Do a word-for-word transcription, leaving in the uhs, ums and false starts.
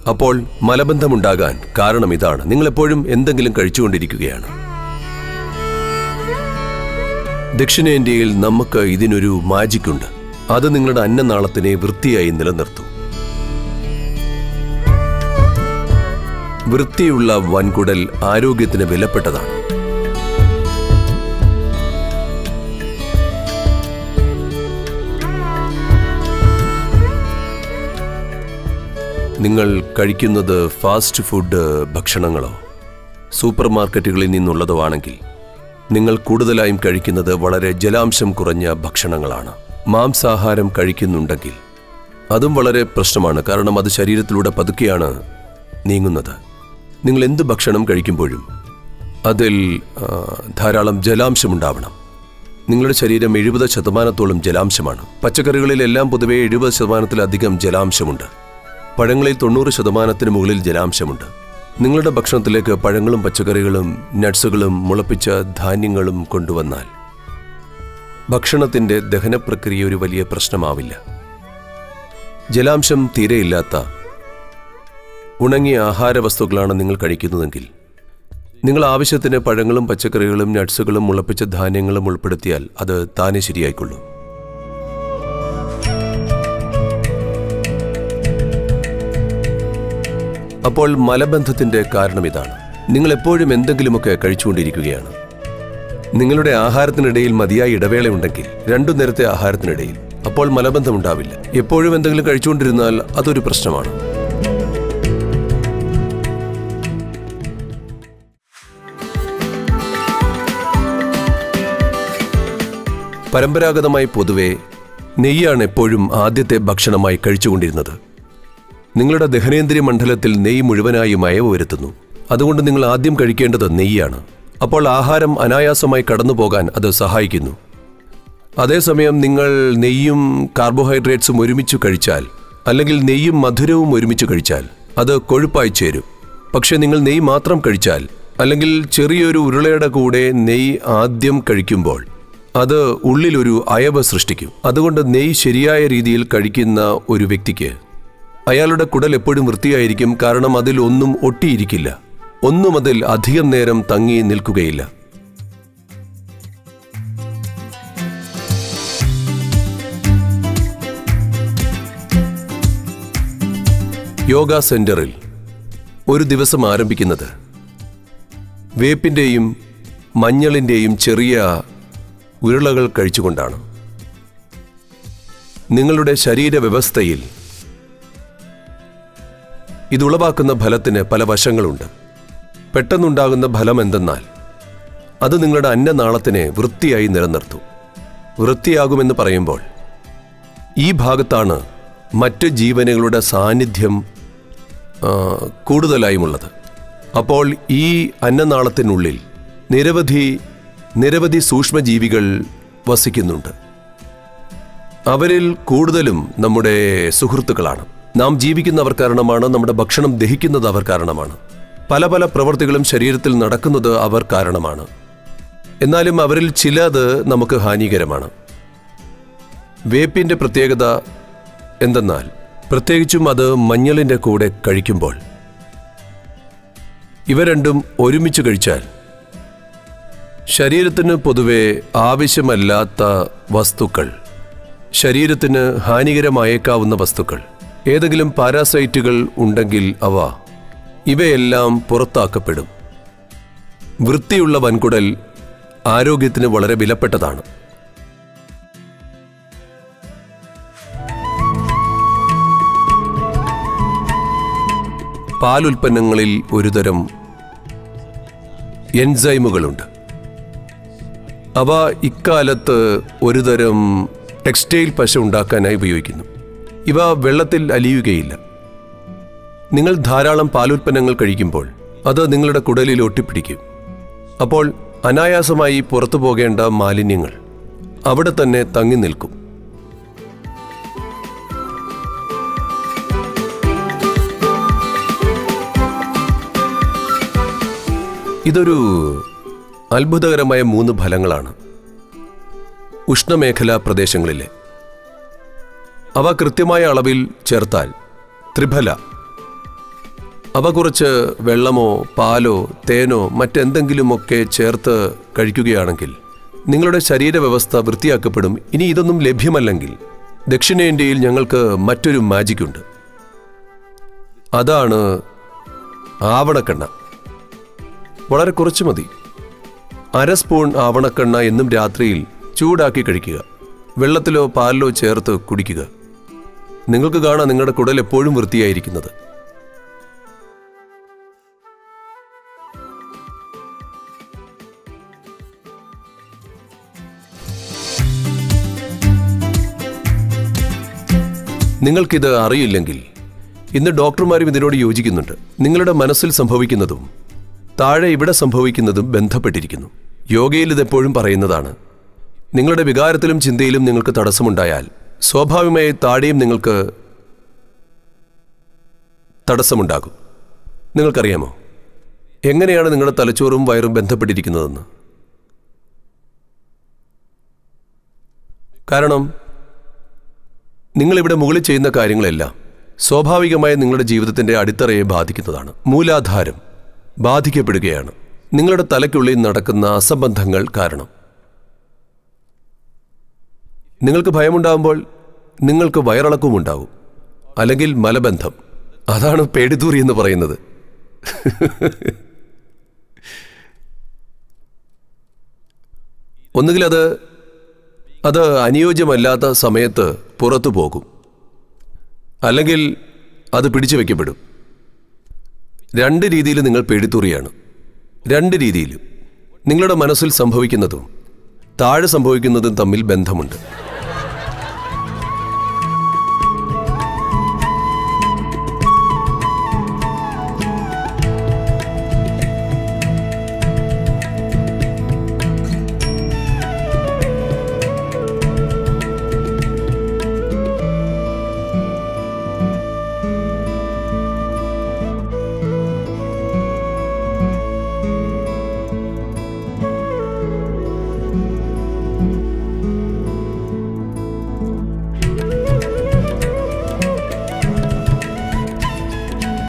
അപ്പോൾ മലബന്ധമുണ്ടാകാൻ കാരണം ഇതാണ്. നിങ്ങളെപ്പോഴും എന്തെങ്കിലും കഴിച്ചുകൊണ്ടിരിക്കുകയാണ്. ദക്ഷിണേന്ത്യയിൽ നമുക്ക് ഇതിനൊരു മാജിക്കുണ്ട്. അത് നിങ്ങളുടെ അന്നനാളത്തിനെ വൃത്തിയായി നിലനിർത്തും. വൃത്തിയുള്ള വൻകുടൽ ആരോഗ്യത്തിന് വിലപ്പെട്ടതാണ്. നിങ്ങൾ കഴിക്കുന്നത് ഫാസ്റ്റ് ഫുഡ് ഭക്ഷണങ്ങളോ സൂപ്പർ മാർക്കറ്റുകളിൽ നിന്നുള്ളതോ ആണെങ്കിൽ നിങ്ങൾ കൂടുതലായും കഴിക്കുന്നത് വളരെ ജലാംശം കുറഞ്ഞ ഭക്ഷണങ്ങളാണ്. മാംസാഹാരം കഴിക്കുന്നുണ്ടെങ്കിൽ അതും വളരെ പ്രശ്നമാണ്. കാരണം അത് ശരീരത്തിലൂടെ പതുക്കെയാണ് നീങ്ങുന്നത്. നിങ്ങൾ എന്ത് ഭക്ഷണം കഴിക്കുമ്പോഴും അതിൽ ധാരാളം ജലാംശമുണ്ടാവണം. നിങ്ങളുടെ ശരീരം എഴുപത് ശതമാനത്തോളം ജലാംശമാണ്. പച്ചക്കറികളിലെല്ലാം പൊതുവെ എഴുപത് ശതമാനത്തിലധികം ജലാംശമുണ്ട്. പഴങ്ങളിൽ തൊണ്ണൂറ് ശതമാനത്തിന് മുകളിൽ ജലാംശമുണ്ട്. നിങ്ങളുടെ ഭക്ഷണത്തിലേക്ക് പഴങ്ങളും പച്ചക്കറികളും നട്ട്സുകളും മുളപ്പിച്ച ധാന്യങ്ങളും കൊണ്ടുവന്നാൽ ഭക്ഷണത്തിൻ്റെ ദഹനപ്രക്രിയ ഒരു വലിയ പ്രശ്നമാവില്ല. ജലാംശം തീരെയില്ലാത്ത ഉണങ്ങിയ ആഹാര വസ്തുക്കളാണ് നിങ്ങൾ കഴിക്കുന്നതെങ്കിൽ നിങ്ങൾ ആവശ്യത്തിന് പഴങ്ങളും പച്ചക്കറികളും നട്ട്സുകളും മുളപ്പിച്ച ധാന്യങ്ങളും ഉൾപ്പെടുത്തിയാൽ അത് താനെ ശരിയായിക്കൊള്ളും. അപ്പോൾ മലബന്ധത്തിൻ്റെ കാരണം ഇതാണ്. നിങ്ങൾ എപ്പോഴും എന്തെങ്കിലുമൊക്കെ കഴിച്ചുകൊണ്ടിരിക്കുകയാണ്. നിങ്ങളുടെ ആഹാരത്തിനിടയിൽ മതിയായ ഇടവേളയുണ്ടെങ്കിൽ രണ്ടു നേരത്തെ ആഹാരത്തിനിടയിൽ, അപ്പോൾ മലബന്ധം ഉണ്ടാവില്ല. എപ്പോഴും എന്തെങ്കിലും കഴിച്ചുകൊണ്ടിരുന്നാൽ അതൊരു പ്രശ്നമാണ്. പരമ്പരാഗതമായി പൊതുവെ നെയ്യാണ് എപ്പോഴും ആദ്യത്തെ ഭക്ഷണമായി കഴിച്ചുകൊണ്ടിരുന്നത്. നിങ്ങളുടെ ദഹനേന്ദ്രിയ മണ്ഡലത്തിൽ നെയ്യ് മുഴുവനായും അയവ് വരുത്തുന്നു. അതുകൊണ്ട് നിങ്ങൾ ആദ്യം കഴിക്കേണ്ടത് നെയ്യാണ്. അപ്പോൾ ആഹാരം അനായാസമായി കടന്നു പോകാൻ അത് സഹായിക്കുന്നു. അതേസമയം നിങ്ങൾ നെയ്യും കാർബോഹൈഡ്രേറ്റ്സും ഒരുമിച്ച് കഴിച്ചാൽ, അല്ലെങ്കിൽ നെയ്യും മധുരവും ഒരുമിച്ച് കഴിച്ചാൽ അത് കൊഴുപ്പായി ചേരും. പക്ഷെ നിങ്ങൾ നെയ്യ് മാത്രം കഴിച്ചാൽ, അല്ലെങ്കിൽ ചെറിയൊരു ഉരുളയുടെ കൂടെ നെയ്യ് ആദ്യം കഴിക്കുമ്പോൾ അത് ഉള്ളിലൊരു അയവ് സൃഷ്ടിക്കും. അതുകൊണ്ട് നെയ്യ് ശരിയായ രീതിയിൽ കഴിക്കുന്ന ഒരു വ്യക്തിക്ക് അയാളുടെ കുടൽ എപ്പോഴും വൃത്തിയായിരിക്കും. കാരണം അതിൽ ഒന്നും ഒട്ടിയിരിക്കില്ല, ഒന്നും അതിൽ അധികം നേരം തങ്ങി നിൽക്കുകയില്ല. യോഗ സെന്ററിൽ ഒരു ദിവസം ആരംഭിക്കുന്നത് വേപ്പിൻ്റെയും മഞ്ഞളിൻ്റെയും ചെറിയ ഉരുളകൾ കഴിച്ചുകൊണ്ടാണ്. നിങ്ങളുടെ ശരീരവ്യവസ്ഥയിൽ ഇതുളവാക്കുന്ന ഫലത്തിന് പല വശങ്ങളുണ്ട്. പെട്ടെന്നുണ്ടാകുന്ന ഫലം എന്തെന്നാൽ അത് നിങ്ങളുടെ അന്നനാളത്തിനെ വൃത്തിയായി നിലനിർത്തും. വൃത്തിയാകുമെന്ന് പറയുമ്പോൾ ഈ ഭാഗത്താണ് മറ്റ് ജീവനുകളുടെ സാന്നിധ്യം കൂടുതലായുമുള്ളത്. അപ്പോൾ ഈ അന്നനാളത്തിനുള്ളിൽ നിരവധി നിരവധി സൂക്ഷ്മജീവികൾ വസിക്കുന്നുണ്ട്. അവരിൽ കൂടുതലും നമ്മുടെ സുഹൃത്തുക്കളാണ്. നാം ജീവിക്കുന്നവർ കാരണമാണ്, നമ്മുടെ ഭക്ഷണം ദഹിക്കുന്നത് അവർ കാരണമാണ്, പല പല പ്രവൃത്തികളും ശരീരത്തിൽ നടക്കുന്നത് അവർ കാരണമാണ്. എന്നാലും അവരിൽ ചിലത് നമുക്ക് ഹാനികരമാണ്. വേപ്പിൻ്റെ പ്രത്യേകത എന്തെന്നാൽ, പ്രത്യേകിച്ചും അത് മഞ്ഞളിൻ്റെ കൂടെ കഴിക്കുമ്പോൾ, ഇവ രണ്ടും ഒരുമിച്ച് കഴിച്ചാൽ ശരീരത്തിന് പൊതുവെ ആവശ്യമല്ലാത്ത വസ്തുക്കൾ, ശരീരത്തിന് ഹാനികരമായേക്കാവുന്ന വസ്തുക്കൾ, ഏതെങ്കിലും പാരാസൈറ്റുകൾ ഉണ്ടെങ്കിൽ അവ ഇവയെല്ലാം പുറത്താക്കപ്പെടും. വൃത്തിയുള്ള വൻകുടൽ ആരോഗ്യത്തിന് വളരെ വിലപ്പെട്ടതാണ്. പാലുൽപ്പന്നങ്ങളിൽ ഒരുതരം എൻസൈമുകളുണ്ട്. അവ ഇക്കാലത്ത് ഒരുതരം ടെക്സ്റ്റൈൽ പശ ഉണ്ടാക്കാനായി ഉപയോഗിക്കുന്നു. ഇവ വെള്ളത്തിൽ അലിയുകയില്ല. നിങ്ങൾ ധാരാളം പാലുൽപ്പന്നങ്ങൾ കഴിക്കുമ്പോൾ അത് നിങ്ങളുടെ കുടലിൽ ഒട്ടിപ്പിടിക്കും. അപ്പോൾ അനായാസമായി പുറത്തു പോകേണ്ട മാലിന്യങ്ങൾ അവിടെ തന്നെ തങ്ങി നിൽക്കും. ഇതൊരു അത്ഭുതകരമായ മൂന്ന് ഫലങ്ങളാണ് ഉഷ്ണമേഖലാ പ്രദേശങ്ങളിലെ. അവ കൃത്യമായ അളവിൽ ചേർത്താൽ ത്രിഫല, അവ കുറച്ച് വെള്ളമോ പാലോ തേനോ മറ്റെന്തെങ്കിലുമൊക്കെ ചേർത്ത് കഴിക്കുകയാണെങ്കിൽ നിങ്ങളുടെ ശരീരവ്യവസ്ഥ വൃത്തിയാക്കപ്പെടും. ഇനി ഇതൊന്നും ലഭ്യമല്ലെങ്കിൽ ദക്ഷിണേന്ത്യയിൽ ഞങ്ങൾക്ക് മറ്റൊരു മാജിക്കുണ്ട്. അതാണ് ആവണക്കെണ്ണ. വളരെ കുറച്ച് മതി. അര സ്പൂൺ ആവണക്കെണ്ണ എന്നും രാത്രിയിൽ ചൂടാക്കി കഴിക്കുക. വെള്ളത്തിലോ പാലിലോ ചേർത്ത് കുടിക്കുക. നിങ്ങൾക്ക് കാണാം നിങ്ങളുടെ കുടൽ എപ്പോഴും വൃത്തിയായിരിക്കുന്നത്. നിങ്ങൾക്കിത് അറിയില്ലെങ്കിൽ ഇന്ന് ഡോക്ടർമാരും ഇതിനോട് യോജിക്കുന്നുണ്ട്. നിങ്ങളുടെ മനസ്സിൽ സംഭവിക്കുന്നതും താഴെ ഇവിടെ സംഭവിക്കുന്നതും ബന്ധപ്പെട്ടിരിക്കുന്നു. യോഗയിൽ ഇതെപ്പോഴും പറയുന്നതാണ്. നിങ്ങളുടെ വികാരത്തിലും ചിന്തയിലും നിങ്ങൾക്ക് തടസ്സമുണ്ടായാൽ സ്വാഭാവികമായി താഴെയും നിങ്ങൾക്ക് തടസ്സമുണ്ടാകും. നിങ്ങൾക്കറിയാമോ എങ്ങനെയാണ് നിങ്ങളുടെ തലച്ചോറും വയറും ബന്ധപ്പെട്ടിരിക്കുന്നതെന്ന്? കാരണം നിങ്ങളിവിടെ മുകളിൽ ചെയ്യുന്ന കാര്യങ്ങളെല്ലാം സ്വാഭാവികമായി നിങ്ങളുടെ ജീവിതത്തിൻ്റെ അടിത്തറയെ ബാധിക്കുന്നതാണ്. മൂലാധാരം ബാധിക്കപ്പെടുകയാണ് നിങ്ങളുടെ തലയ്ക്കുള്ളിൽ നടക്കുന്ന അസംബന്ധങ്ങൾ കാരണം. നിങ്ങൾക്ക് ഭയമുണ്ടാകുമ്പോൾ നിങ്ങൾക്ക് വയറിളക്കവുമുണ്ടാകും, അല്ലെങ്കിൽ മലബന്ധം. അതാണ് പേടിത്തൂറി എന്ന് പറയുന്നത്. ഒന്നുകിൽ അത് അത് അനുയോജ്യമല്ലാത്ത സമയത്ത് പുറത്തു പോകും, അല്ലെങ്കിൽ അത് പിടിച്ചു വയ്ക്കപ്പെടും. രണ്ട് രീതിയിൽ നിങ്ങൾ പേടിത്തൂറിയാണ്. രണ്ട് രീതിയിലും നിങ്ങളുടെ മനസ്സിൽ സംഭവിക്കുന്നതും താഴെ സംഭവിക്കുന്നതും തമ്മിൽ ബന്ധമുണ്ട്.